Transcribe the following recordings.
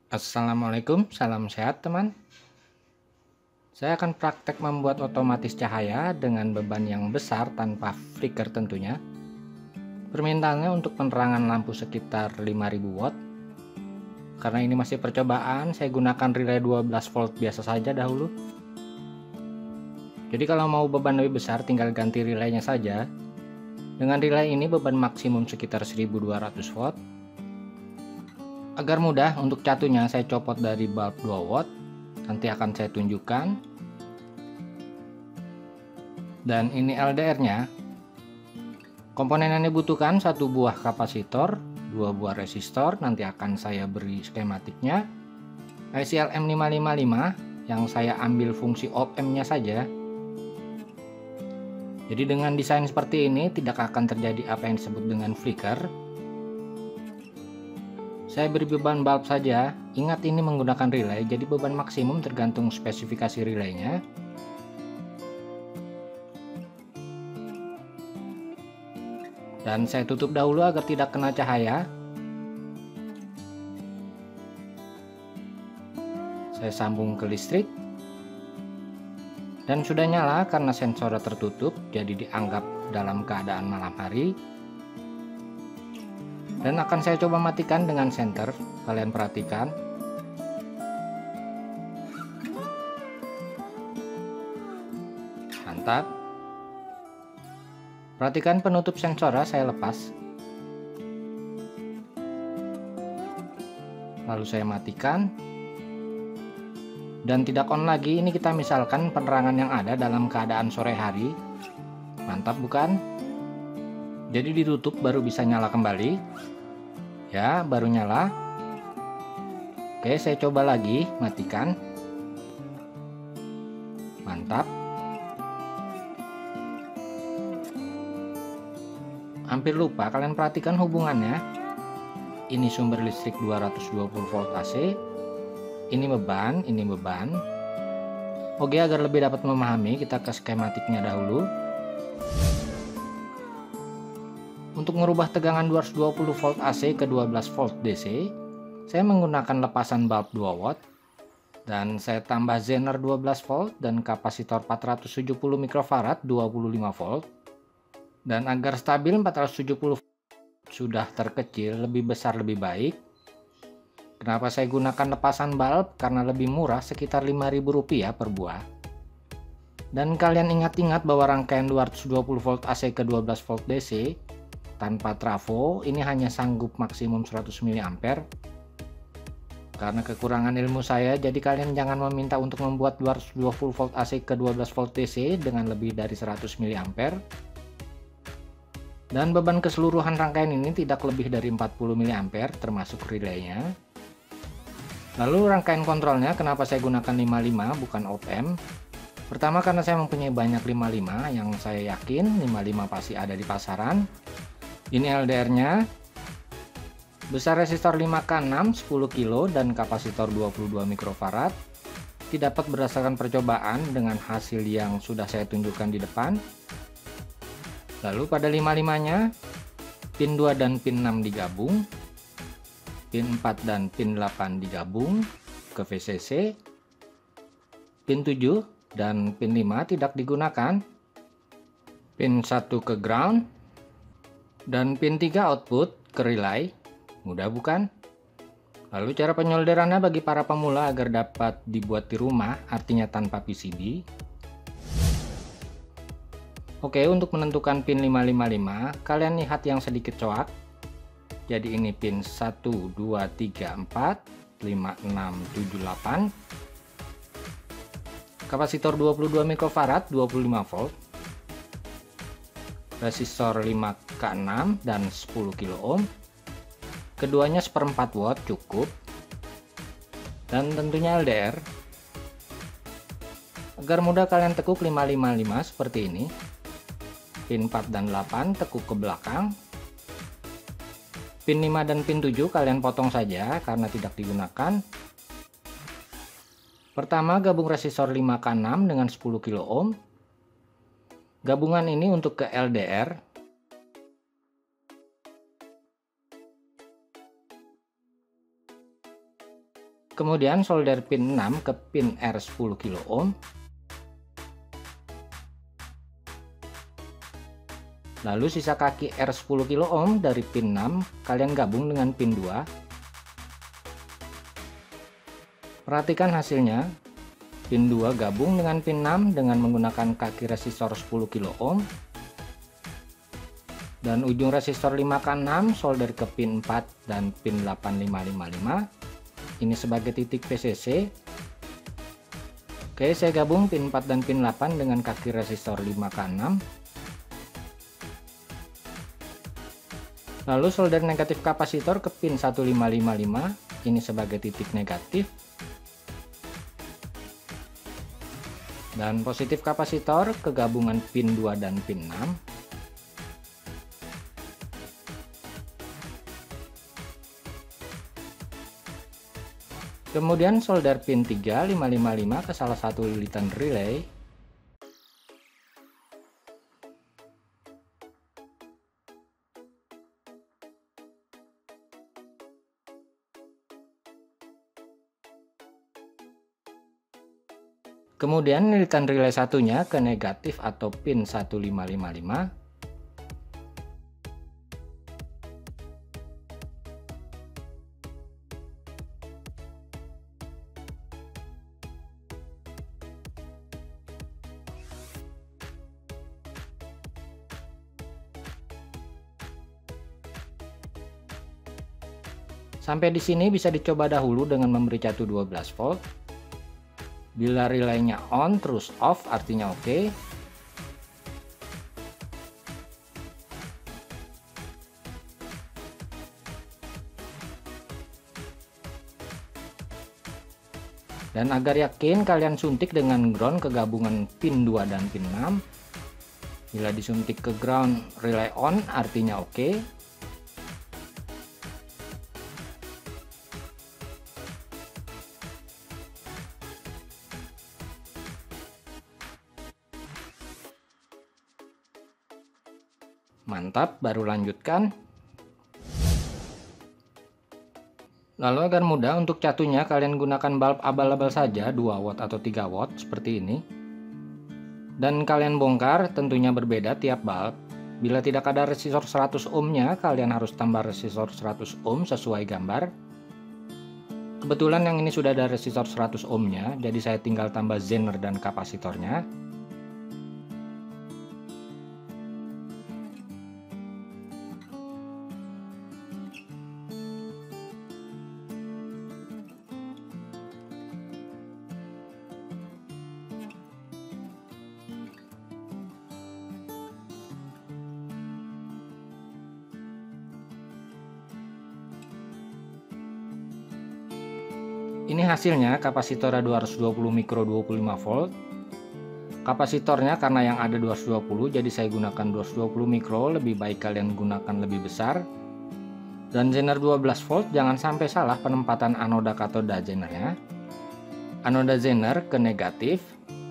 Assalamualaikum, salam sehat teman. Saya akan praktek membuat otomatis cahaya dengan beban yang besar tanpa flicker tentunya. Permintaannya untuk penerangan lampu sekitar 5000 watt. Karena ini masih percobaan, saya gunakan relay 12 volt biasa saja dahulu. Jadi kalau mau beban lebih besar tinggal ganti relaynya saja. Dengan relay ini beban maksimum sekitar 1200 watt. Agar mudah untuk catunya saya copot dari bulb 2 watt. Nanti akan saya tunjukkan. Dan ini LDR-nya. Komponen yang dibutuhkan satu buah kapasitor, dua buah resistor, nanti akan saya beri skematiknya. IC LM555 yang saya ambil fungsi op-amp-nya saja. Jadi dengan desain seperti ini tidak akan terjadi apa yang disebut dengan flicker. Saya beri beban bulb saja. Ingat ini menggunakan relay, jadi beban maksimum tergantung spesifikasi relaynya. Dan saya tutup dahulu agar tidak kena cahaya. Saya sambung ke listrik. Dan sudah nyala karena sensornya tertutup, jadi dianggap dalam keadaan malam hari. Dan akan saya coba matikan dengan senter, kalian perhatikan. Mantap. Perhatikan penutup sensornya saya lepas. Lalu saya matikan. Dan tidak on lagi, ini kita misalkan penerangan yang ada dalam keadaan sore hari. Mantap bukan? Jadi ditutup baru bisa nyala kembali. Ya, baru nyala. Oke, saya coba lagi, matikan. Mantap. Hampir lupa, kalian perhatikan hubungannya. Ini sumber listrik 220 volt AC. Ini beban, ini beban. Oke, agar lebih dapat memahami, kita ke skematiknya dahulu. Untuk merubah tegangan 220 volt AC ke 12 volt DC, saya menggunakan lepasan bulb 2 watt. Dan saya tambah zener 12 volt dan kapasitor 470 mikrofarad 25 volt. Dan agar stabil 470 volt sudah terkecil, lebih besar lebih baik. Kenapa saya gunakan lepasan bulb? Karena lebih murah, sekitar Rp5.000 per buah. Dan kalian ingat-ingat bahwa rangkaian 220 volt AC ke 12 volt DC tanpa trafo ini hanya sanggup maksimum 100 mA. Karena kekurangan ilmu saya, jadi kalian jangan meminta untuk membuat 220 volt AC ke 12 volt DC dengan lebih dari 100 mA. Dan beban keseluruhan rangkaian ini tidak lebih dari 40 mA termasuk relaynya. Lalu rangkaian kontrolnya, kenapa saya gunakan 55 bukan op-amp? Pertama karena saya mempunyai banyak 55 yang saya yakin 55 pasti ada di pasaran. Ini LDR-nya. Besar resistor 5K6 10 kilo dan kapasitor 22 mikrofarad. Didapat berdasarkan percobaan dengan hasil yang sudah saya tunjukkan di depan. Lalu pada 55-nya pin 2 dan pin 6 digabung. Pin 4 dan pin 8 digabung ke VCC. Pin 7 dan pin 5 tidak digunakan. Pin 1 ke ground. Dan pin 3 output ke relay. Mudah bukan? Lalu cara penyolderannya bagi para pemula agar dapat dibuat di rumah, artinya tanpa PCB. Oke, untuk menentukan pin 555, kalian lihat yang sedikit coak. Jadi ini pin 1, 2, 3, 4, 5, 6, 7, 8. Kapasitor 22 mikrofarad 25 volt. Resistor 5K6 dan 10 kilo ohm. Keduanya seperempat watt cukup. Dan tentunya LDR. Agar mudah kalian tekuk 555 seperti ini. Pin 4 dan 8 tekuk ke belakang. Pin 5 dan pin 7 kalian potong saja karena tidak digunakan. Pertama gabung resistor 5K6 dengan 10 kilo ohm. Gabungan ini untuk ke LDR. Kemudian solder pin 6 ke pin R 10 kilo ohm. Lalu sisa kaki R 10 kilo ohm dari pin 6 kalian gabung dengan pin 2. Perhatikan hasilnya. Pin 2 gabung dengan pin 6 dengan menggunakan kaki resistor 10 kilo ohm. Dan ujung resistor 5K6 solder ke pin 4 dan pin 8555. Ini sebagai titik PCC. Oke, saya gabung pin 4 dan pin 8 dengan kaki resistor 5K6. Lalu solder negatif kapasitor ke pin 1555. Ini sebagai titik negatif. Dan positif kapasitor ke gabungan pin 2 dan pin 6. Kemudian solder pin 3555 ke salah satu lilitan relay. Kemudian lilitan relay satunya ke negatif atau pin 1555. Sampai di sini bisa dicoba dahulu dengan memberi catu 12 volt. Bila relaynya on terus off artinya oke. Dan agar yakin kalian suntik dengan ground ke gabungan pin 2 dan pin 6. Bila disuntik ke ground relay on artinya oke. Mantap, baru lanjutkan. Lalu agar mudah untuk catunya kalian gunakan bulb abal-abal saja 2 watt atau 3 watt seperti ini. Dan kalian bongkar tentunya berbeda tiap bulb. Bila tidak ada resistor 100 ohmnya kalian harus tambah resistor 100 ohm sesuai gambar. Kebetulan yang ini sudah ada resistor 100 ohmnya, jadi saya tinggal tambah zener dan kapasitornya. Ini hasilnya kapasitor 220 mikro 25 volt. Kapasitornya karena yang ada 220 jadi saya gunakan 220 mikro, lebih baik kalian gunakan lebih besar. Dan zener 12 volt, jangan sampai salah penempatan anoda katoda zenernya. Anoda zener ke negatif.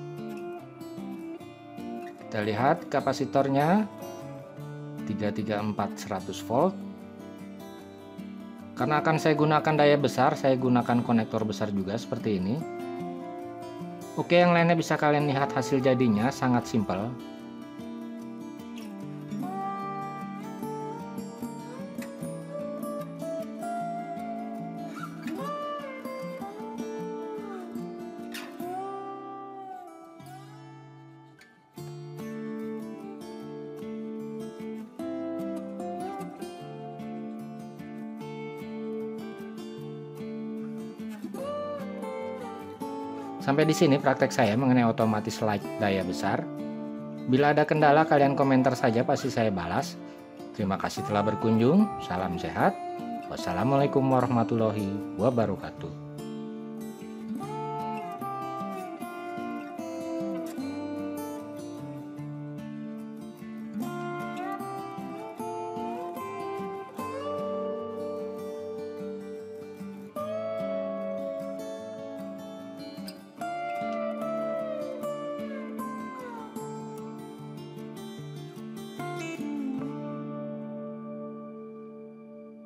Kita lihat kapasitornya 334 100 volt. Karena akan saya gunakan daya besar, saya gunakan konektor besar juga seperti ini. Oke, yang lainnya bisa kalian lihat hasil jadinya, sangat simpel. Sampai di sini praktek saya mengenai otomatis light daya besar. Bila ada kendala kalian komentar saja, pasti saya balas. Terima kasih telah berkunjung. Salam sehat. Wassalamualaikum warahmatullahi wabarakatuh.